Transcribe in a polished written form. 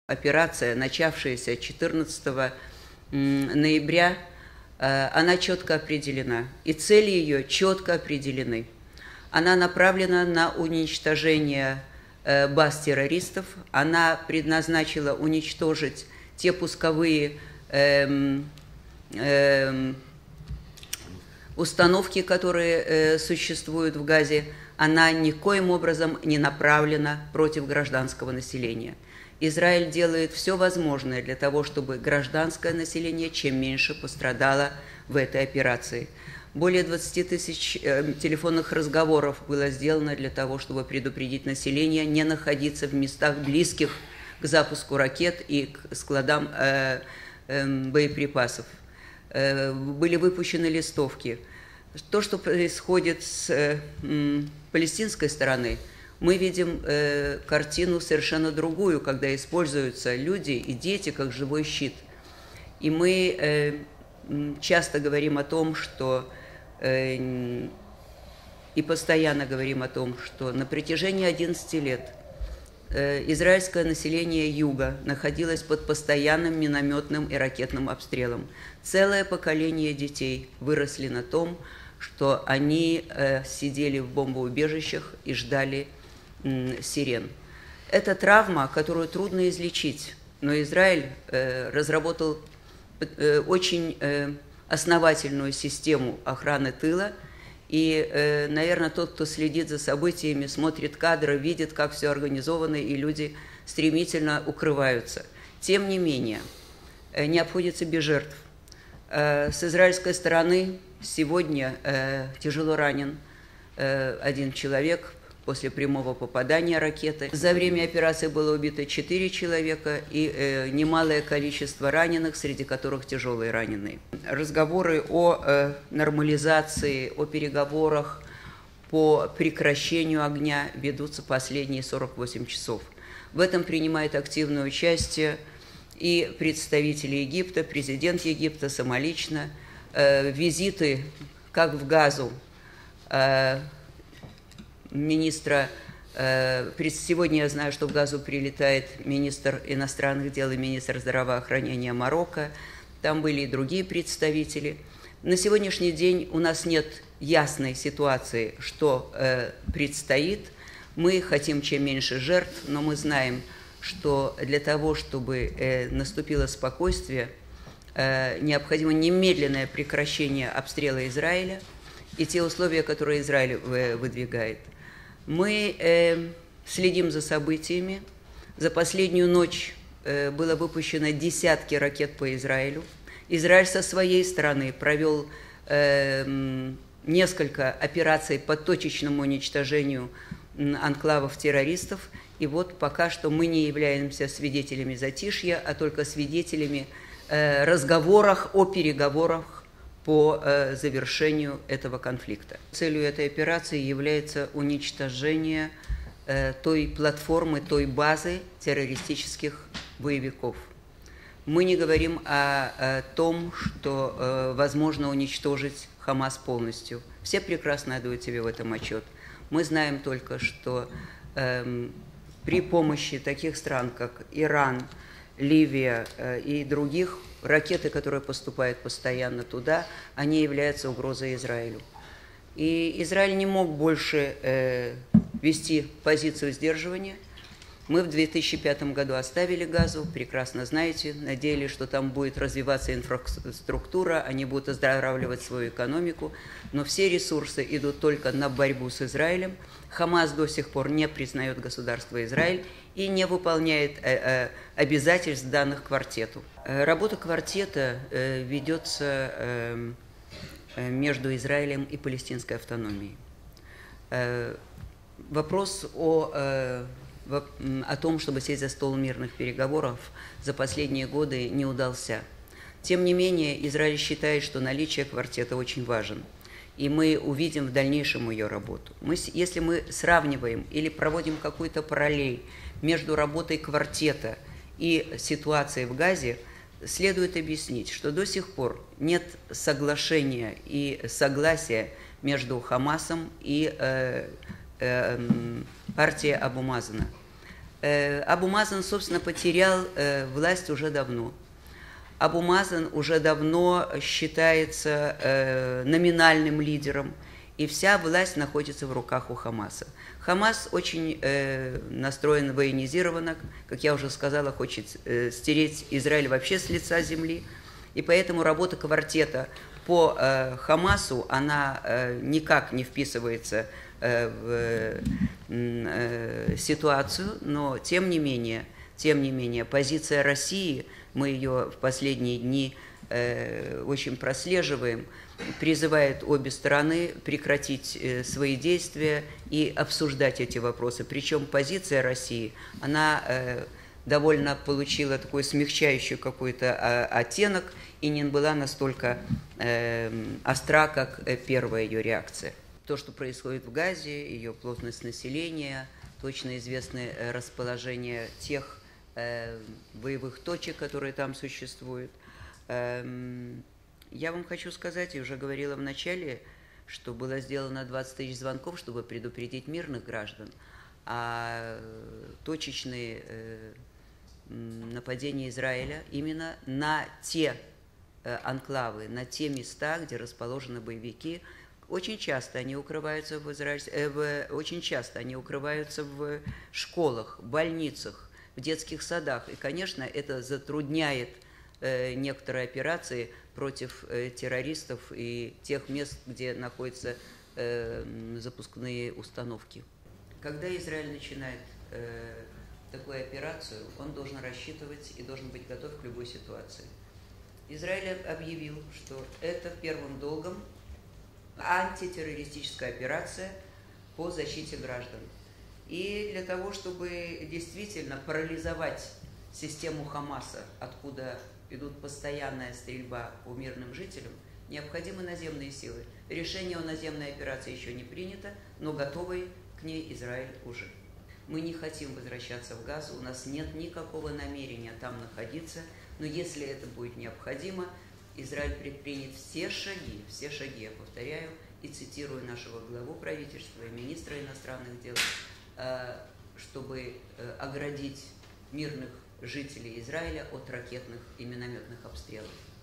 Операция, начавшаяся 14 ноября, она четко определена, и цели ее четко определены. Она направлена на уничтожение баз террористов, она предназначила уничтожить те пусковые установки, которые существуют в Газе. Она никоим образом не направлена против гражданского населения. Израиль делает все возможное для того, чтобы гражданское население чем меньше пострадало в этой операции. Более 20 тысяч телефонных разговоров было сделано для того, чтобы предупредить население не находиться в местах, близких к запуску ракет и к складам боеприпасов. Были выпущены листовки. То, что происходит с палестинской стороны, мы видим картину совершенно другую, когда используются люди и дети как живой щит. И мы часто говорим о том, что и постоянно говорим о том, что на протяжении 11 лет израильское население Юга находилось под постоянным минометным и ракетным обстрелом. Целое поколение детей выросли на том, что они сидели в бомбоубежищах и ждали сирен. Это травма, которую трудно излечить, но Израиль разработал очень основательную систему охраны тыла, и, наверное, тот, кто следит за событиями, смотрит кадры, видит, как все организовано, и люди стремительно укрываются. Тем не менее, не обходится без жертв. С израильской стороны сегодня тяжело ранен один человек после прямого попадания ракеты. За время операции было убито 4 человека и немалое количество раненых, среди которых тяжелые раненые. Разговоры о нормализации, о переговорах по прекращению огня ведутся последние 48 часов. В этом принимает активное участие и представители Египта, президент Египта самолично, визиты как в Газу, министра, сегодня я знаю, что в Газу прилетает министр иностранных дел и министр здравоохранения Марокко, там были и другие представители. На сегодняшний день у нас нет ясной ситуации, что предстоит. Мы хотим чем меньше жертв, но мы знаем, что для того, чтобы наступило спокойствие, необходимо немедленное прекращение обстрела Израиля и те условия, которые Израиль выдвигает. Мы следим за событиями. За последнюю ночь было выпущено десятки ракет по Израилю. Израиль со своей стороны провел несколько операций по точечному уничтожению анклавов террористов. И вот пока что мы не являемся свидетелями затишья, а только свидетелями разговоров о переговорах по завершению этого конфликта. Целью этой операции является уничтожение той платформы, той базы террористических боевиков. Мы не говорим о том, что возможно уничтожить Хамас полностью. Все прекрасно отдают себе в этом отчет. Мы знаем только, что при помощи таких стран, как Иран, Ливия и других, ракеты, которые поступают постоянно туда, они являются угрозой Израилю. И Израиль не мог больше вести позицию сдерживания. Мы в 2005 году оставили Газу, прекрасно знаете, надеялись, что там будет развиваться инфраструктура, они будут оздоравливать свою экономику, но все ресурсы идут только на борьбу с Израилем. Хамас до сих пор не признает государство Израиль и не выполняет обязательств, данных квартету. Работа квартета ведется между Израилем и палестинской автономией. Вопрос о том, чтобы сесть за стол мирных переговоров, за последние годы не удался. Тем не менее, Израиль считает, что наличие квартета очень важен, и мы увидим в дальнейшем ее работу. Если мы сравниваем или проводим какую-то параллель между работой квартета и ситуацией в Газе, следует объяснить, что до сих пор нет соглашения и согласия между Хамасом и партией Абу Мазана. Абу Мазен, собственно, потерял власть уже давно. Абу Мазен уже давно считается номинальным лидером, и вся власть находится в руках у Хамаса. Хамас очень настроен военизированно, как я уже сказала, хочет стереть Израиль вообще с лица земли, и поэтому работа квартета по Хамасу, она никак не вписывается в ситуацию, но тем не менее, позиция России, мы ее в последние дни очень прослеживаем, призывает обе стороны прекратить свои действия и обсуждать эти вопросы. Причем позиция России, она довольно получила такой смягчающий какой-то оттенок и не была настолько остра, как первая ее реакция. То, что происходит в Газе, ее плотность населения, точно известны расположение тех боевых точек, которые там существуют. Я вам хочу сказать, я уже говорила в начале, что было сделано 20 тысяч звонков, чтобы предупредить мирных граждан, а точечные нападения Израиля именно на те анклавы, на те места, где расположены боевики. Очень часто они укрываются очень часто они укрываются в школах, больницах, в детских садах. И, конечно, это затрудняет некоторые операции против террористов и тех мест, где находятся запускные установки. Когда Израиль начинает такую операцию, он должен рассчитывать и должен быть готов к любой ситуации. Израиль объявил, что это первым долгом антитеррористическая операция по защите граждан. И для того, чтобы действительно парализовать систему Хамаса, откуда идут постоянная стрельба по мирным жителям, необходимы наземные силы. Решение о наземной операции еще не принято, но готовый к ней Израиль уже. Мы не хотим возвращаться в Газу, у нас нет никакого намерения там находиться, но если это будет необходимо, Израиль предпринят все шаги, я повторяю, и цитирую нашего главу правительства и министра иностранных дел, чтобы оградить мирных жителей Израиля от ракетных и минометных обстрелов.